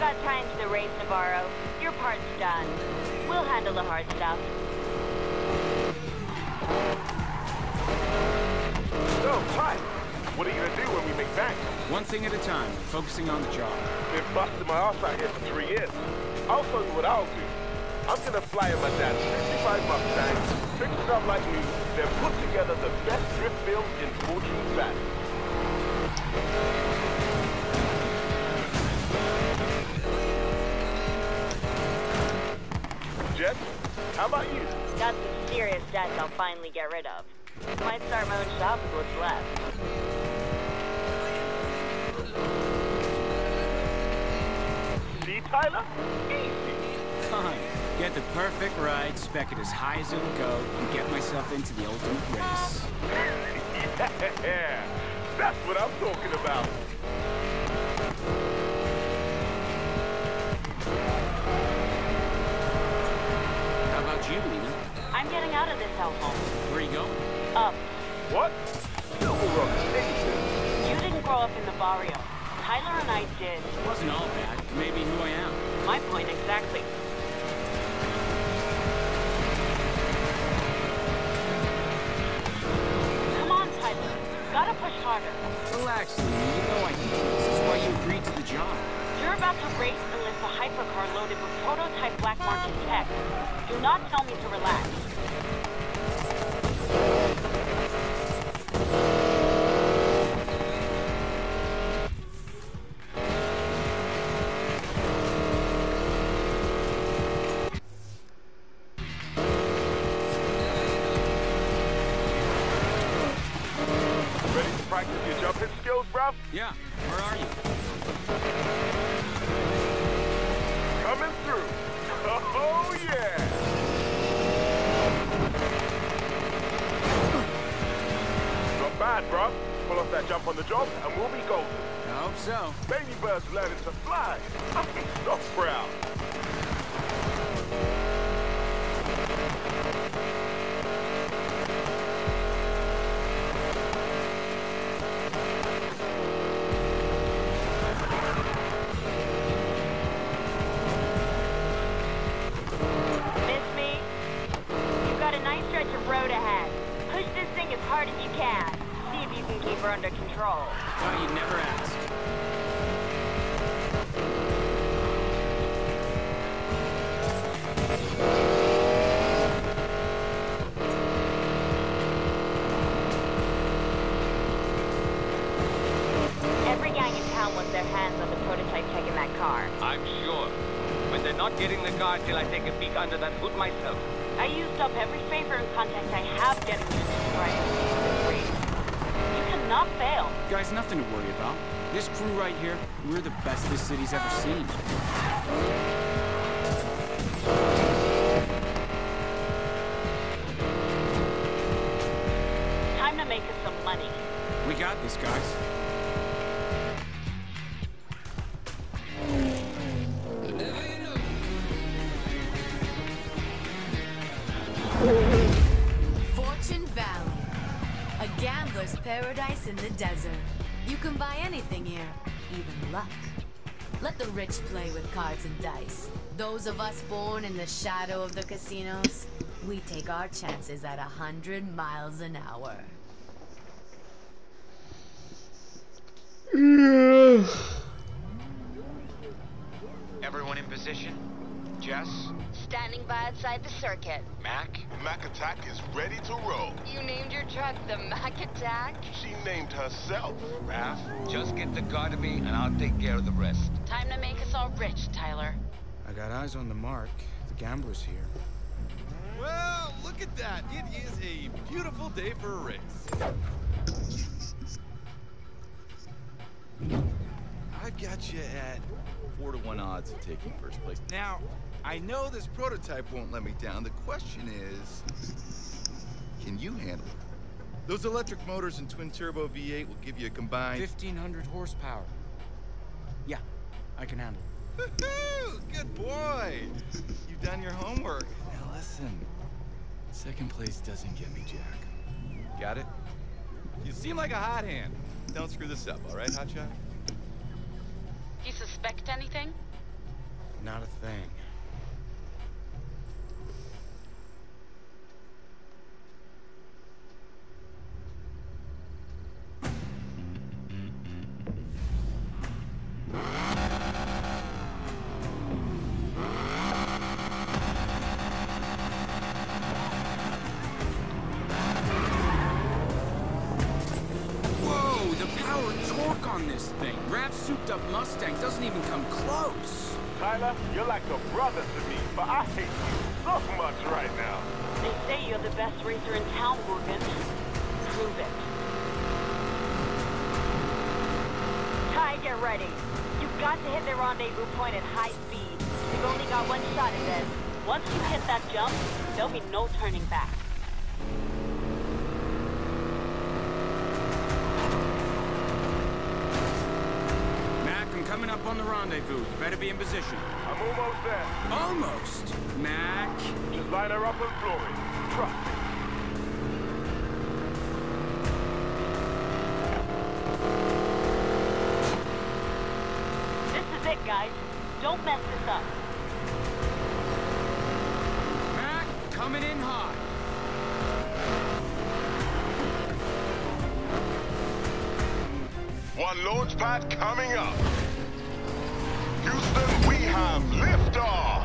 got time to the race, Navarro. Your part's done. We'll handle the hard stuff. So, Ty, what are you gonna do when we make bank? One thing at a time, focusing on the job. Been busting my ass out here for 3 years. I'll tell you what I'll do. I'm gonna fly in my dad's 55 Mustang, fix it up like new, then put together the best drift film in Fortune Valley. Jess, how about you? Got some serious debts I'll finally get rid of. Might start my own shop with what's left. See, Tyler? Easy. Fine. Get the perfect ride, spec it as high as it'll go, and get myself into the ultimate race. Yeah, that's what I'm talking about. How about you, Lena? I'm getting out of this hellhole. Where you going? Up. What? Silver Rock Station. You didn't grow up in the barrio. Tyler and I did. It wasn't all bad. Maybe who I am. My point exactly. Come on, Tyler. Gotta push harder. Relax, Lena. You know I can do this. That's why you agreed to the job. You're about to race and lift a hypercar loaded with prototype black market tech. Do not tell me to relax. Ready to practice your jumping skills, bruv? Yeah. Where are you? Coming through. Oh, yeah. Not bad, bruv. Pull off that jump on the job, and we'll be golden. I hope so. Baby bird's learning to fly. I'm so proud. Miss me? You've got a nice stretch of road ahead. Push this thing as hard as you can. See if you can keep her under control. Thought you'd never ask. Every gang in town wants their hands on the prototype tech in that car. I'm sure. But they're not getting the car till I take a peek under that hood myself. I used up every favor and contact I have getting you to right this race. You cannot fail. Guys, nothing to worry about. This crew right here, we're the best this city's ever seen. Time to make us some money. We got this, guys. Fortune Valley, a gambler's paradise in the desert. You can buy anything here, even luck. Let the rich play with cards and dice. Those of us born in the shadow of the casinos, we take our chances at 100 miles an hour. Everyone in position? Jess? Standing by outside the circuit. Mac? Mac Attack is ready to roll. You named your truck the Mac Attack? She named herself. Raph, just get the car to me and I'll take care of the rest. Time to make us all rich, Tyler. I got eyes on the mark. The gambler's here. Well, look at that. It is a beautiful day for a race. I've got you at 4-to-1 odds of taking first place. Now, I know this prototype won't let me down. The question is, can you handle it? Those electric motors and twin-turbo V8 will give you a combined... 1,500 horsepower. Yeah, I can handle it. Woohoo! Good boy! You've done your homework. Now listen, second place doesn't get me jack. Got it? You seem like a hot hand. Don't screw this up, all right, hotshot? You suspect anything? Not a thing. Whoa, the power and torque on this thing. Rav's souped-up Mustang doesn't even come close. Tyler, you're like a brother to me, but I hate you so much right now. They say you're the best racer in town, Morgan. Prove it. Ty, get ready. You've got to hit the rendezvous point at high speed. You've only got one shot at this. Once you hit that jump, there'll be no turning back. Coming up on the rendezvous. You better be in position. I'm almost there. Almost. Mac. Just line her up and floor it. Trust me. This is it, guys. Don't mess this up. Mac, coming in hot. One launch pad coming up. Houston, we have liftoff!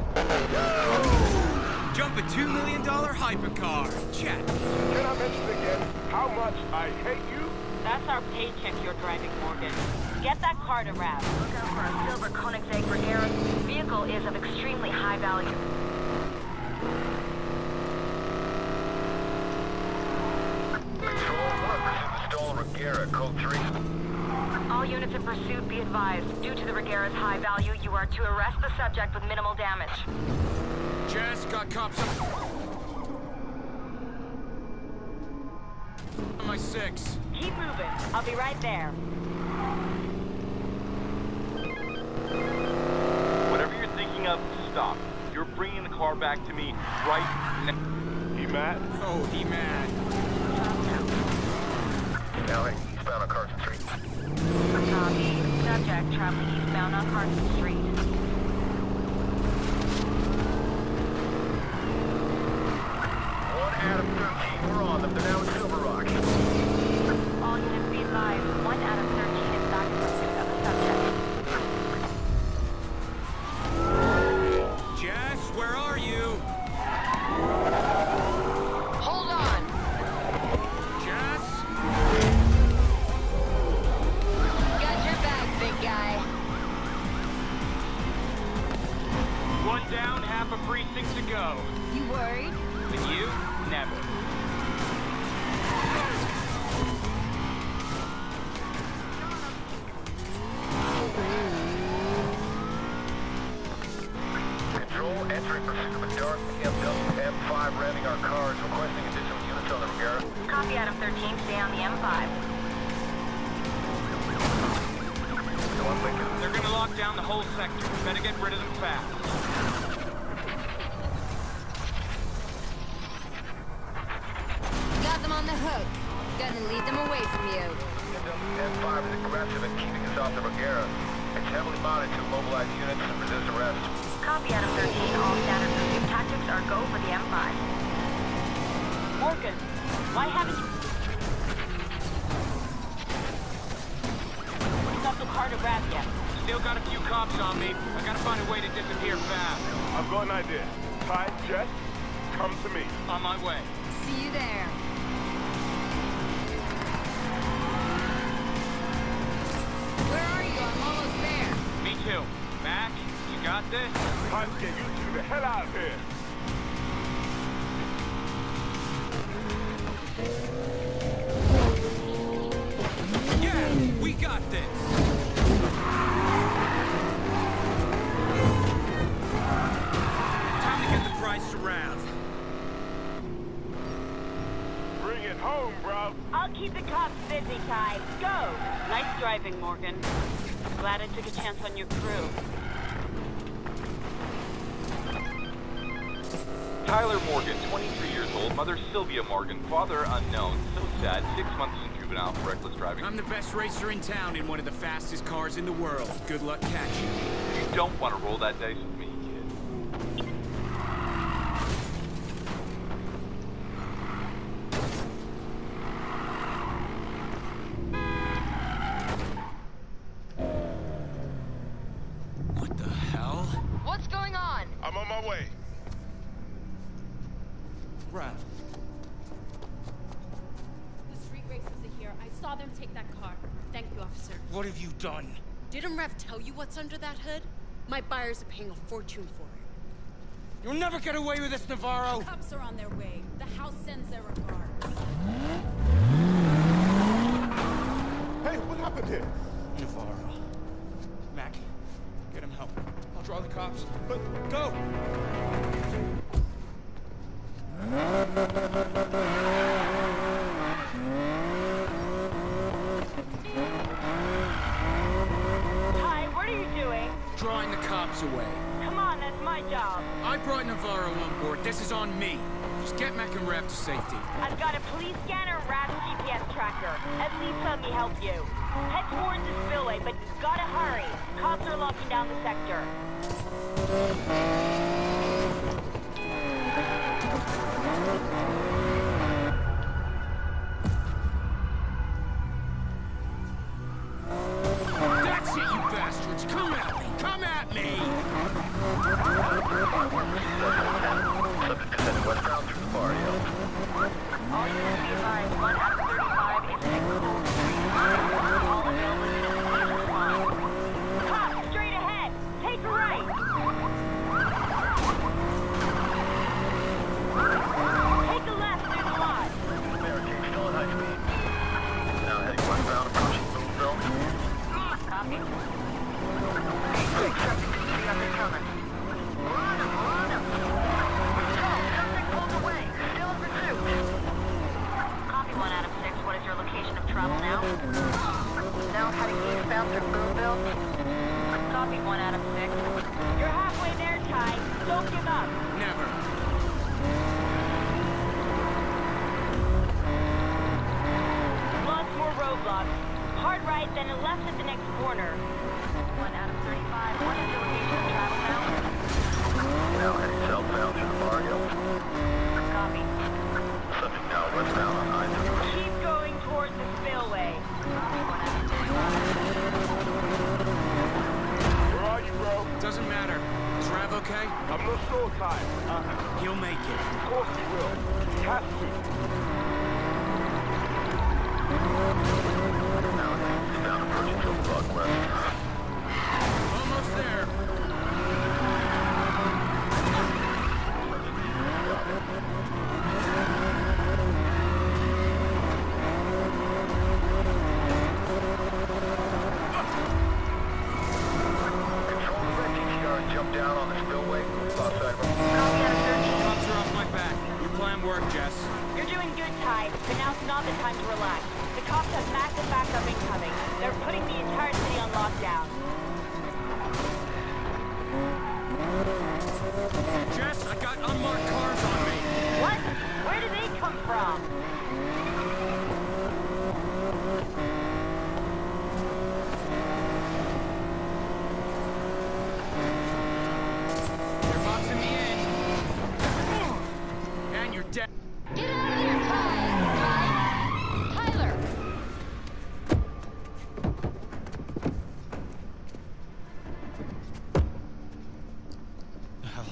Jump a $2 million hypercar. Chat. Can I mention again how much I hate you? That's our paycheck you're driving, Morgan. Get that car to Rav. Look out for a silver Koenigsegg Regera. Vehicle is of extremely high value. Control 1, pursuit the stolen Regera, code 3. All units in pursuit be advised. Due to the Regera's high value, you are to arrest the subject with minimal damage. Jess, got cops up. On my 6. Keep moving. I'll be right there. Whatever you're thinking of, stop. You're bringing the car back to me right now. He mad? Oh, he mad. LA, eastbound on Carson Street. Copy. Subject traveling eastbound on Carson Street. One Adam 13, we're on them. They're now in Silver Rock. All units be advised. 1 out of 13 is back in pursuit of the subject. Jess, where are you? Hold on! Jess? Got your back, big guy. One down, half a precinct to go. You worried? With you, never. Control, entering pursuit of a dark BMW M5, ramming our cars, requesting additional units on the Regera. Copy, Adam 13. Stay on the M5. One Lincoln. They're gonna lock down the whole sector. Better get rid of them fast. Got them on the hook. Gonna lead them away from you. M5 is aggressive in keeping us off the Regera. It's heavily mounted to mobilize units and resist arrest. Copy, Adam 13. All standard pursuit tactics are go for the M5. Morgan, why haven't you... got the car to Rav yet? Still got a few cops on me. I gotta find a way to disappear fast. I've got an idea. Ty, Jess, come to me. On my way. See you there. Where are you? I'm almost there. Me too. Mac, you got this? Time to get you two the hell out of here. Yeah, we got this. Time to get the price to Rav. Bring it home, bro. I'll keep the cops busy, Ty. Go! Nice driving, Morgan. Glad I took a chance on your crew. Tyler Morgan, 23 years old, mother Sylvia Morgan, father unknown. So sad, 6 months in juvenile for reckless driving. I'm the best racer in town in one of the fastest cars in the world. Good luck catching me. don't want to roll that dice with me, kid. What the hell? What's going on? I'm on my way. Rav. The street racers are here. I saw them take that car. Thank you, officer. What have you done? Didn't Rev tell you what's under that hood? My buyers are paying a fortune for it. You'll never get away with this, Navarro! The cops are on their way. The house sends their regards. Hey, what happened here? Navarro. Mac, get him help. I'll draw the cops. But go! Ty, what are you doing? Drawing the cops away. Come on, that's my job. I brought Navarro on board. This is on me. Just get Mac and Rev to safety. I've got a police scanner and Rav's GPS tracker. At least let me help you. Head towards the spillway, but you've gotta hurry. Cops are locking down the sector. That's it, you bastards! Come at me! Come at me! Subject descending westbound through the barrio. All units be advised, 1 out of 35 is in cold street. All available units please respond. Cops, straight ahead! Take a right! Take a left through the lot. Barricade still at high speed. Now heading westbound, approaching Boonville. Copy. Accepting DC coming. Run him, run him! Suspect pulled away. Still in pursuit. Copy 1 out of 6. What is your location of travel now? Now heading eastbound through Boonville. Copy 1 out of 6. You're halfway there, Ty. Don't give up. Never. Lots more roadblocks. Hard right, then a left at the next corner. 1 out of 35. What is your location of travel now? Now heading southbound through the barrio. Copy. Subject now westbound on I-35. Keep going towards the spillway. Copy 1 out of 35. Where are you, bro? Doesn't matter. Is Rav okay? I'm not sure, Ty. He'll make it. Of course he will. He has to. Now heading eastbound approaching Hillbrook West. Almost there. Control the red TTR and jump down on the spillway. Lost sight of him. Copy out of 13. Cops are off my back. Your plan worked, Jess. You're doing good, Ty, but now's not the time to relax. The cops have massive backup incoming. They're putting the entire city on lockdown. Jess, I got unmarked cars on me. What? Where did they come from? They're boxing me in. And you're dead. Get out of here, Ty! Tyler! The hell?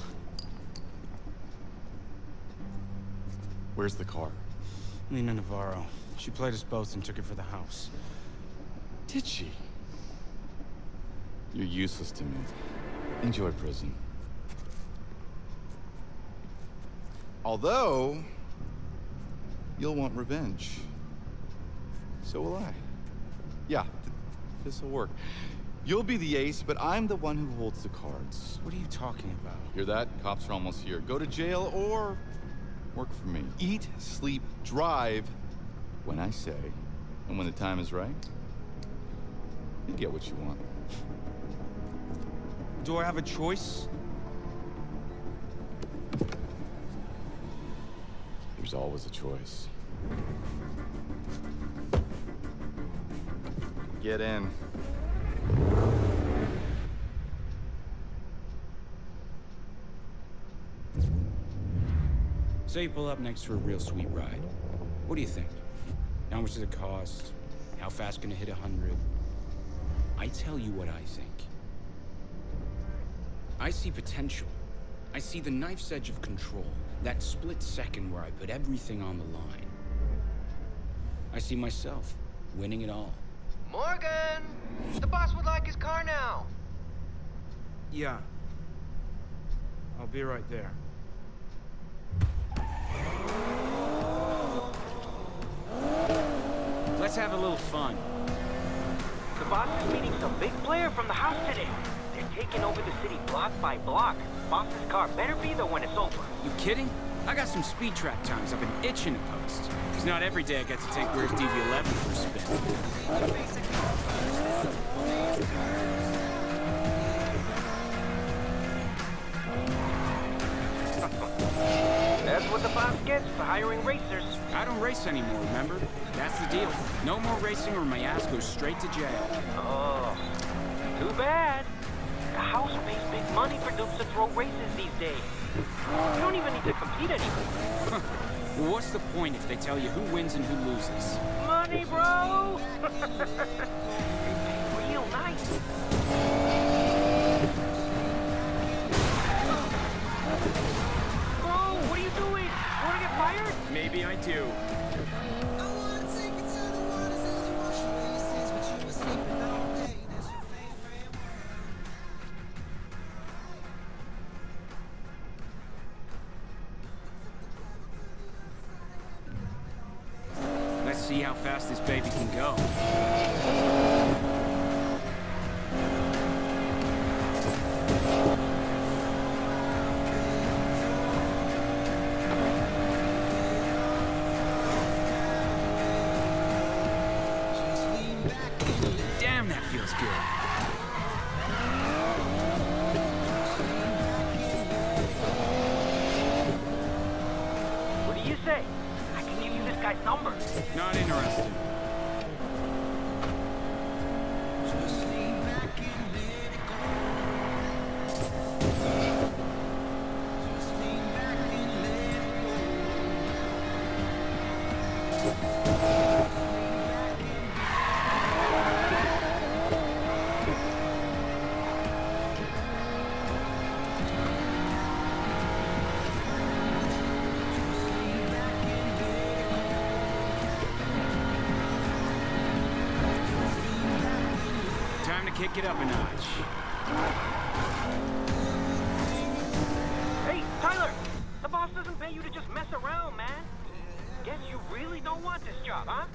Where's the car? Lena Navarro. She played us both and took it for the house. Did she? You're useless to me. Enjoy prison. Although, you'll want revenge. So will I. Yeah, this'll work. You'll be the ace, but I'm the one who holds the cards. What are you talking about? Hear that? Cops are almost here. Go to jail or work for me. Eat, sleep, drive when I say, and when the time is right, you get what you want. Do I have a choice? There's always a choice. Get in. So you pull up next to a real sweet ride. What do you think? How much does it cost? How fast can it hit 100? I tell you what I think. I see potential. I see the knife's edge of control. That split second where I put everything on the line. I see myself winning it all. Morgan! The boss would like his car now. Yeah. I'll be right there. Let's have a little fun. The boss is meeting some big player from the house today. They're taking over the city block by block. Boss's car better be there when it's over. You kidding? I got some speed trap times I've been itching to post. It's not every day I get to take Where's DB11 for a spin. That's what the boss gets for hiring racers. I don't race anymore, remember? That's the deal. No more racing or my ass goes straight to jail. Oh, too bad. The house pays big money for dupes to throw races these days. You don't even need to compete anymore. Well, what's the point if they tell you who wins and who loses? Money, bro! They pay real nice. Bro, what are you doing? You wanna get fired? Maybe I do. Let's see how fast this baby can go. Damn, that feels good. What do you say? I can give you this guy's number. Not interested. Kick it up a notch. Hey, Tyler! The boss doesn't pay you to just mess around, man. Guess you really don't want this job, huh?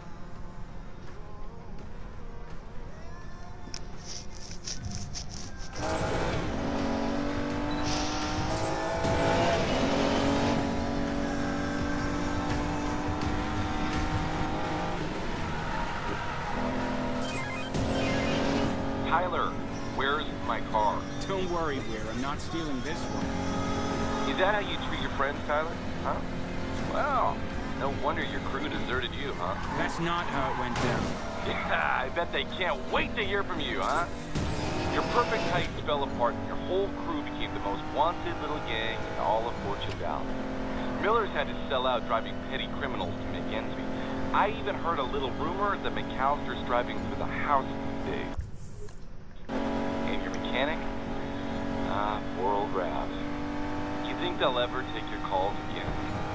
Tyler, where's my car? Don't worry, Weir. I'm not stealing this one. Is that how you treat your friends, Tyler? Huh? Well, no wonder your crew deserted you, huh? That's not how it went down. Yeah, I bet they can't wait to hear from you, huh? Your perfect heights fell apart and your whole crew became the most wanted little gang in all of Fortune Valley. Miller's had to sell out driving petty criminals to make ends meet. I even heard a little rumor that McAllister's driving through the house these days. And your mechanic? Ah, poor old Rav. Do you think they'll ever take your calls again?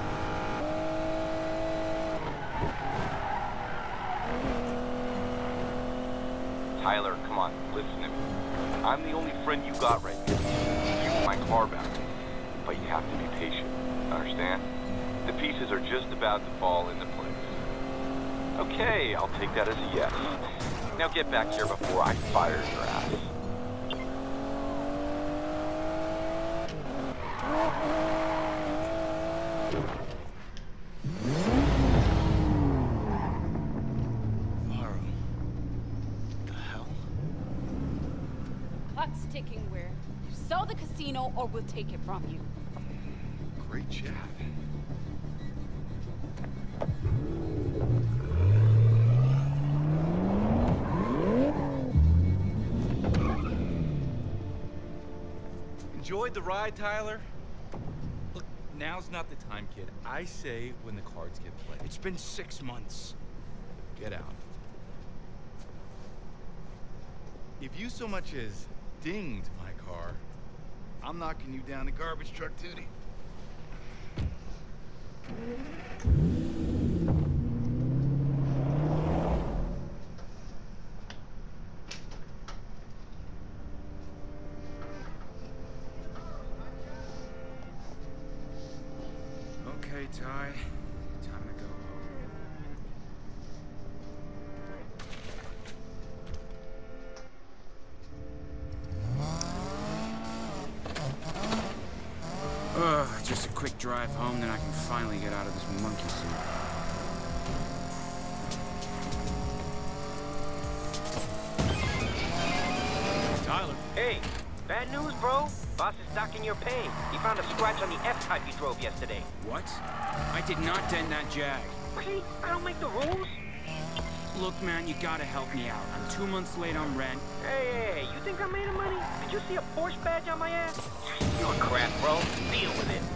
Tyler, come on, listen to me. I'm the only friend you got right now. You want my car back. But you have to be patient, understand? The pieces are just about to fall into place. Okay, I'll take that as a yes. Now get back here before I fire your ass. Varro. The hell? Clock's ticking, Weir. You sell the casino or we'll take it from you. Great chat. Enjoyed the ride, Tyler? Look, Now's not the time, kid. I say when the cards get played. It's been 6 months. Get out. If you so much as dinged my car, I'm knocking you down the garbage truck duty. Okay, Ty. Time to go home. Just a quick drive home, then I can finally get out of this monkey suit. Tyler. Hey, bad news, bro. Boss is docking your pay. He found a scratch on the F-Type you drove yesterday. What? I did not dent that Jag. Really? I don't make the rules? Look, man, you gotta help me out. I'm 2 months late on rent. Hey, you think I made the money? Did you see a Porsche badge on my ass? You're crap, bro. Deal with it.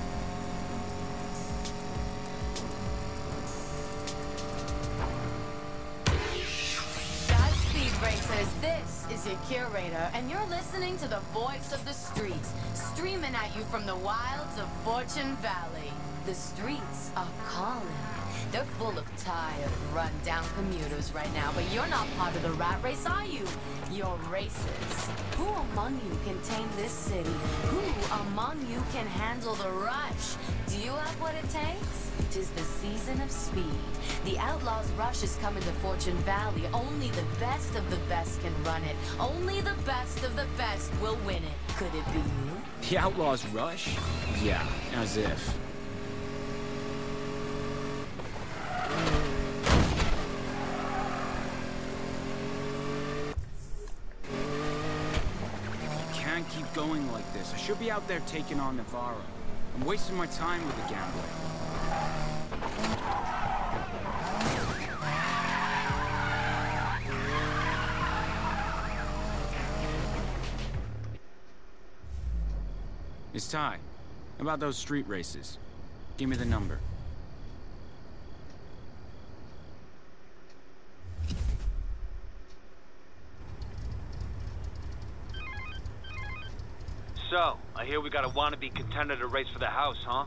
Godspeed, racers. This is your curator, and you're listening to the voice of the streets, streaming at you from the wilds of Fortune Valley. The streets are calling. They're full of tired, run-down commuters right now, but you're not part of the rat race, are you? You're racers. Who among you can tame this city? Who among you can handle the rush? Do you have what it takes? 'Tis the season of speed. The Outlaws Rush is coming to Fortune Valley. Only the best of the best can run it. Only the best of the best will win it. Could it be you? The Outlaws Rush? Yeah, as if. Can't keep going like this. I should be out there taking on Navarro. I'm wasting my time with the gambler. It's Ty. About those street races. Give me the number. So, I hear we got a wannabe contender to race for the house, huh?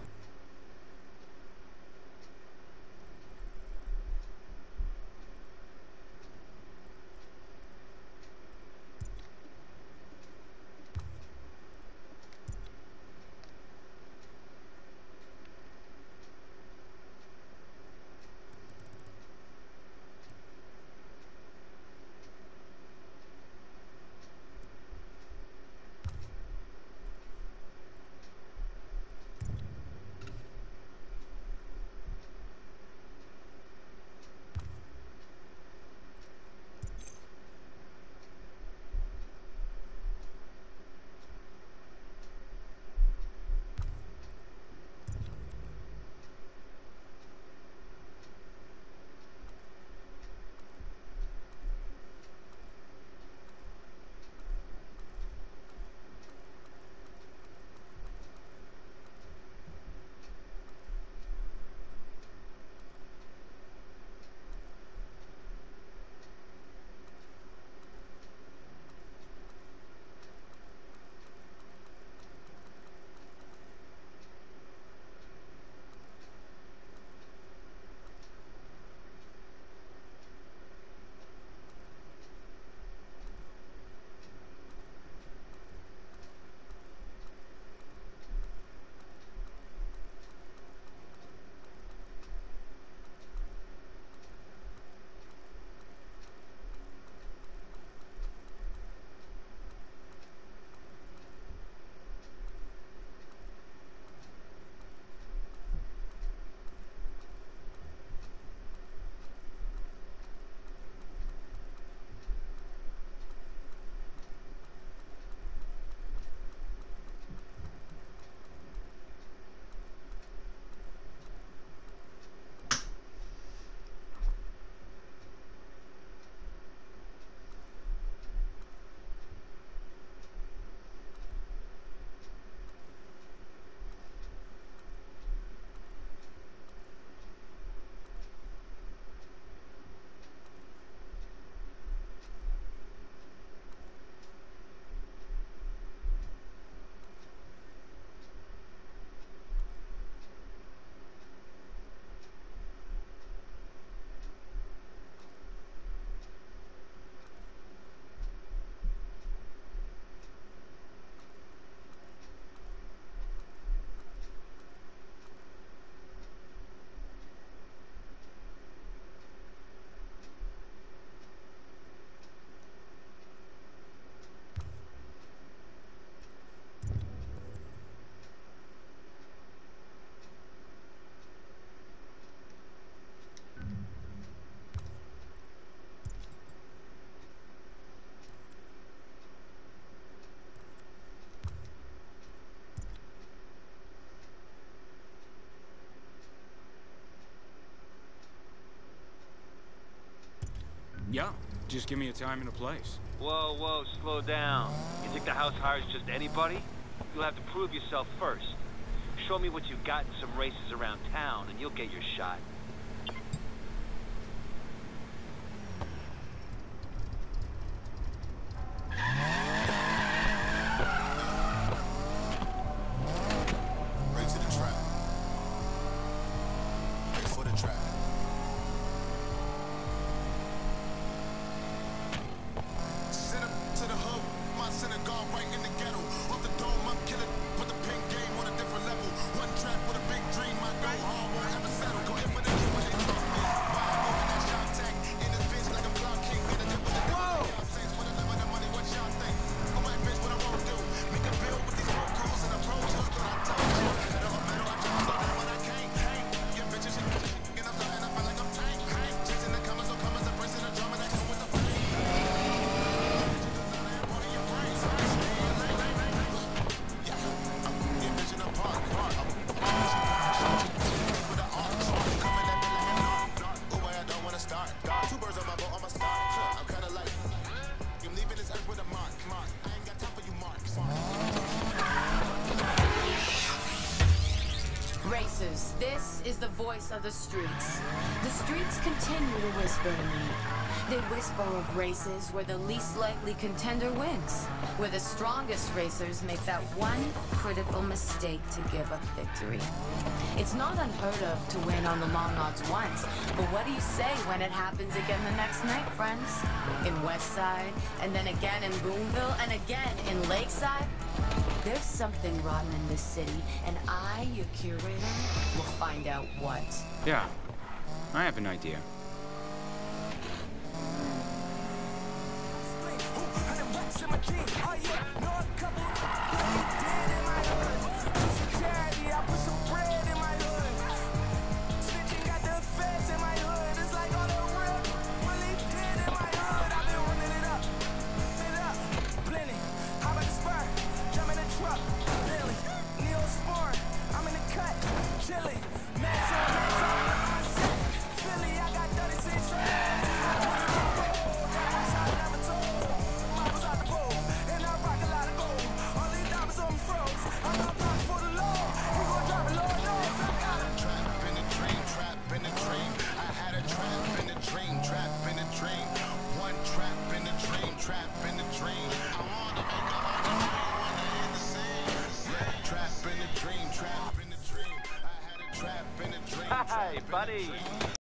Yeah, just give me a time and a place. Whoa, whoa, slow down. You think the house hires just anybody? You'll have to prove yourself first. Show me what you got in some races around town, and you'll get your shot. Right to the track. Right for the track. Send him to the hood, my synagogue right in the ghetto. Off the dome, I'm killing. Put the pin game on a different level. One track with a big dream, I go hard, won't ever settle. Go in for the dream when they talk me. Buy a move in that shop tech. In this bitch like a block king. Get a dip with the devil. Saints for the love of the money, what y'all think? I'm like, bitch, what I won't do. Make a bill with these road crews and approach. Just what I told you. Metal, I just thought that when I came. Get bitches, and I'm dying, I feel like I'm tank. Chasing the comers, or comers, embracing the drama that come with the fame. Two birds on my boat, on my start. I'm kinda like, you're leaving this earth with a mark. I ain't got time for you marks. Racers, this is the voice of the streets. The streets continue to whisper to me. They whisper of races where the least likely contender wins, where the strongest racers make that one critical mistake to give up victory. It's not unheard of to win on the long odds once, but what do you say when it happens again the next night, friends? In Westside, and then again in Boonville, and again in Lakeside? There's something rotten in this city, and I, your curator, will find out what. Yeah, I have an idea. Hey, buddy.